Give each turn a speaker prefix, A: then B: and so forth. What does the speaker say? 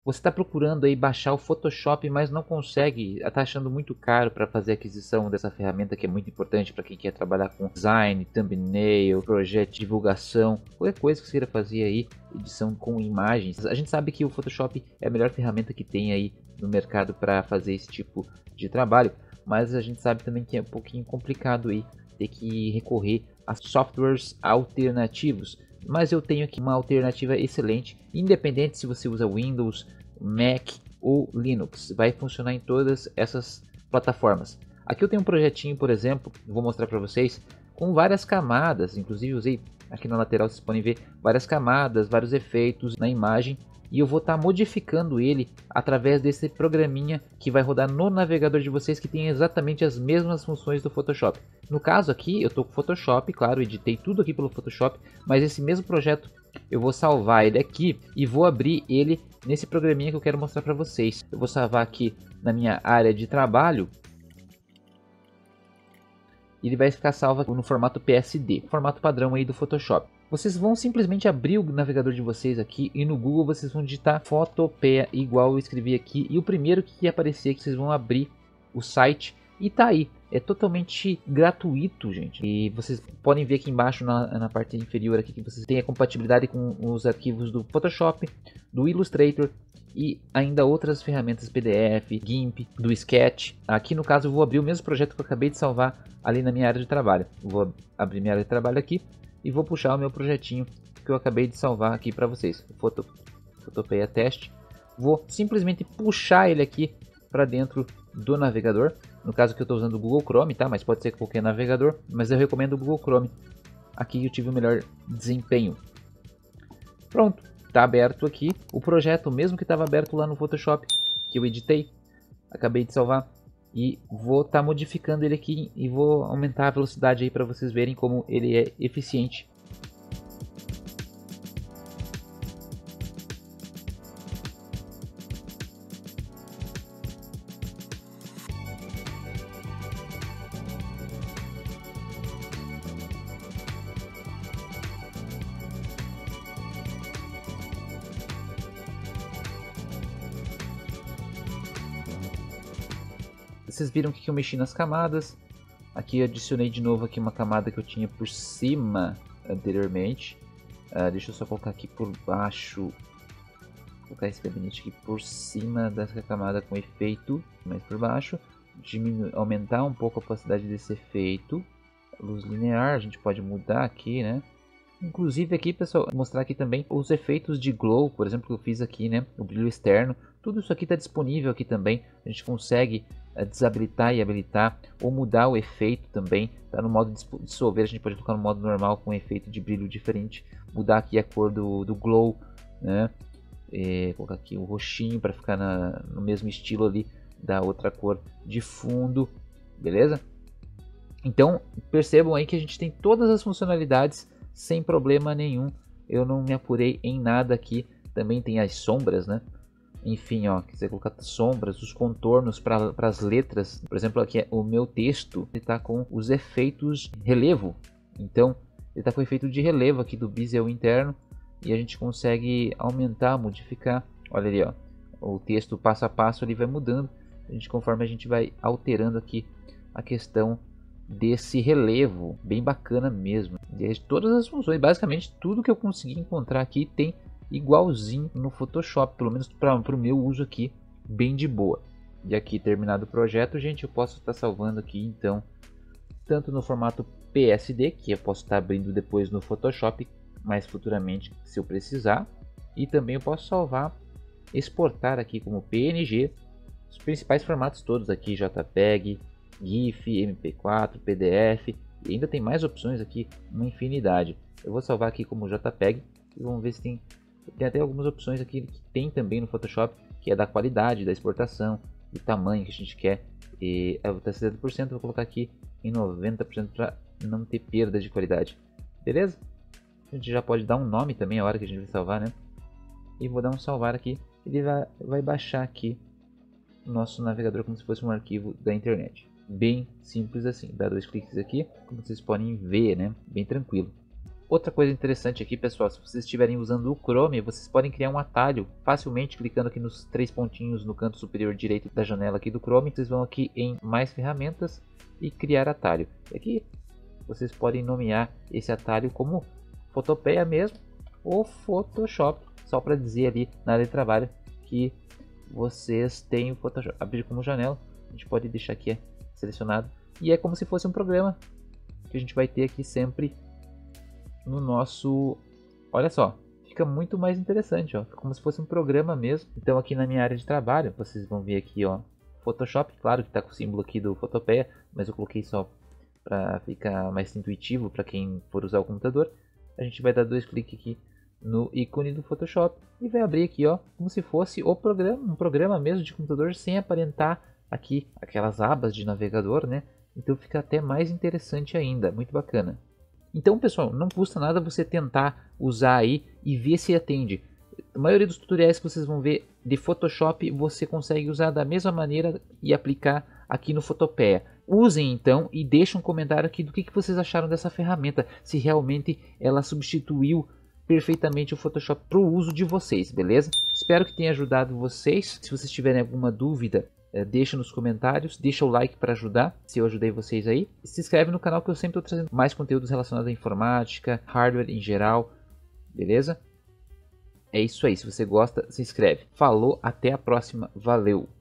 A: Você está procurando aí baixar o Photoshop, mas não consegue, está achando muito caro para fazer a aquisição dessa ferramenta que é muito importante para quem quer trabalhar com design, thumbnail, projeto de divulgação, qualquer coisa que você queira fazer aí, edição com imagens. A gente sabe que o Photoshop é a melhor ferramenta que tem aí no mercado para fazer esse tipo de trabalho, mas a gente sabe também que é um pouquinho complicado aí ter que recorrer a softwares alternativos. Mas eu tenho aqui uma alternativa excelente, independente se você usa Windows, Mac ou Linux, vai funcionar em todas essas plataformas. Aqui eu tenho um projetinho, por exemplo, vou mostrar para vocês, com várias camadas, inclusive usei aqui na lateral, vocês podem ver várias camadas, vários efeitos na imagem, e eu vou estar modificando ele através desse programinha que vai rodar no navegador de vocês, que tem exatamente as mesmas funções do Photoshop. No caso aqui eu estou com o Photoshop, claro, editei tudo aqui pelo Photoshop, mas esse mesmo projeto eu vou salvar ele aqui e vou abrir ele nesse programinha que eu quero mostrar para vocês. Eu vou salvar aqui na minha área de trabalho. Ele vai ficar salvo no formato PSD, formato padrão aí do Photoshop. Vocês vão simplesmente abrir o navegador de vocês aqui e no Google vocês vão digitar Photopea, igual eu escrevi aqui, e o primeiro que aparecer que vocês vão abrir o site e tá aí. É totalmente gratuito, gente. E vocês podem ver aqui embaixo na parte inferior aqui que vocês têm a compatibilidade com os arquivos do Photoshop, do Illustrator e ainda outras ferramentas PDF, GIMP, do Sketch. Aqui no caso eu vou abrir o mesmo projeto que eu acabei de salvar ali na minha área de trabalho. Vou abrir minha área de trabalho aqui e vou puxar o meu projetinho que eu acabei de salvar aqui para vocês, o Photopea Test. Vou simplesmente puxar ele aqui para dentro do navegador. No caso que eu estou usando o Google Chrome, tá? Mas pode ser qualquer navegador, mas eu recomendo o Google Chrome. Aqui eu tive o melhor desempenho. Pronto, está aberto aqui o projeto, mesmo que estava aberto lá no Photoshop, que eu editei, acabei de salvar. E vou estar modificando ele aqui e vou aumentar a velocidade aí para vocês verem como ele é eficiente. Vocês viram que eu mexi nas camadas. Aqui eu adicionei de novo aqui uma camada que eu tinha por cima anteriormente. Deixa eu só colocar aqui por baixo. Vou colocar esse gabinete aqui por cima dessa camada com efeito, mais por baixo. Aumentar um pouco a opacidade desse efeito. Luz linear, a gente pode mudar aqui, né? Inclusive aqui, pessoal, mostrar aqui também os efeitos de glow, por exemplo, que eu fiz aqui, né? O brilho externo. Tudo isso aqui está disponível aqui também. A gente consegue desabilitar e habilitar ou mudar o efeito também. Tá no modo dissolver, a gente pode colocar no modo normal com um efeito de brilho diferente. Mudar aqui a cor do glow, né? Colocar aqui o roxinho para ficar no mesmo estilo ali da outra cor de fundo, beleza? Então percebam aí que a gente tem todas as funcionalidades sem problema nenhum. Eu não me apurei em nada aqui. Também tem as sombras, né? Enfim, ó, quiser colocar sombras, os contornos para as letras. Por exemplo, aqui o meu texto está com os efeitos de relevo. Então, ele está com o efeito de relevo aqui do bezel interno. E a gente consegue aumentar, modificar. Olha ali, ó, o texto passo a passo ele vai mudando. Conforme a gente vai alterando aqui a questão desse relevo, bem bacana mesmo. De todas as funções, basicamente tudo que eu consegui encontrar aqui tem igualzinho no Photoshop, pelo menos para o meu uso aqui, bem de boa. E aqui terminado o projeto, gente, eu posso estar salvando aqui então, tanto no formato PSD, que eu posso estar abrindo depois no Photoshop, mais futuramente se eu precisar, e também eu posso salvar, exportar aqui como PNG, os principais formatos todos aqui, JPEG, GIF, MP4, PDF, e ainda tem mais opções aqui, uma infinidade. Eu vou salvar aqui como JPEG e vamos ver se tem até algumas opções aqui que tem também no Photoshop, que é da qualidade da exportação, do tamanho que a gente quer. E eu vou estar 70%, vou colocar aqui em 90% para não ter perda de qualidade. Beleza? A gente já pode dar um nome também a hora que a gente vai salvar, né? E vou dar um salvar aqui. Ele vai baixar aqui o nosso navegador como se fosse um arquivo da internet. Bem simples assim, dá 2 cliques aqui, como vocês podem ver, né? Bem tranquilo. Outra coisa interessante aqui, pessoal, se vocês estiverem usando o Chrome, vocês podem criar um atalho facilmente clicando aqui nos 3 pontinhos no canto superior direito da janela aqui do Chrome. Vocês vão aqui em mais ferramentas e criar atalho. E aqui vocês podem nomear esse atalho como Fotopeia mesmo ou Photoshop, só para dizer ali na área de trabalho que vocês têm o Photoshop. Abrir como janela, a gente pode deixar aqui selecionado e é como se fosse um programa que a gente vai ter aqui sempre no nosso, olha só, fica muito mais interessante, ó, como se fosse um programa mesmo. Então aqui na minha área de trabalho, vocês vão ver aqui, ó, Photoshop, claro que está com o símbolo aqui do Fotopeia, mas eu coloquei só para ficar mais intuitivo para quem for usar o computador. A gente vai dar 2 cliques aqui no ícone do Photoshop e vai abrir aqui, ó, como se fosse o programa, um programa mesmo de computador, sem aparentar aqui aquelas abas de navegador, né? Então fica até mais interessante ainda, muito bacana. Então, pessoal, não custa nada você tentar usar aí e ver se atende. A maioria dos tutoriais que vocês vão ver de Photoshop você consegue usar da mesma maneira e aplicar aqui no Fotopeia. Usem então e deixem um comentário aqui do que vocês acharam dessa ferramenta, se realmente ela substituiu perfeitamente o Photoshop para o uso de vocês, beleza? Espero que tenha ajudado vocês. Se vocês tiverem alguma dúvida, deixa nos comentários, deixa o like para ajudar, se eu ajudei vocês aí. E se inscreve no canal que eu sempre estou trazendo mais conteúdos relacionados à informática, hardware em geral, beleza? É isso aí, se você gosta, se inscreve. Falou, até a próxima, valeu!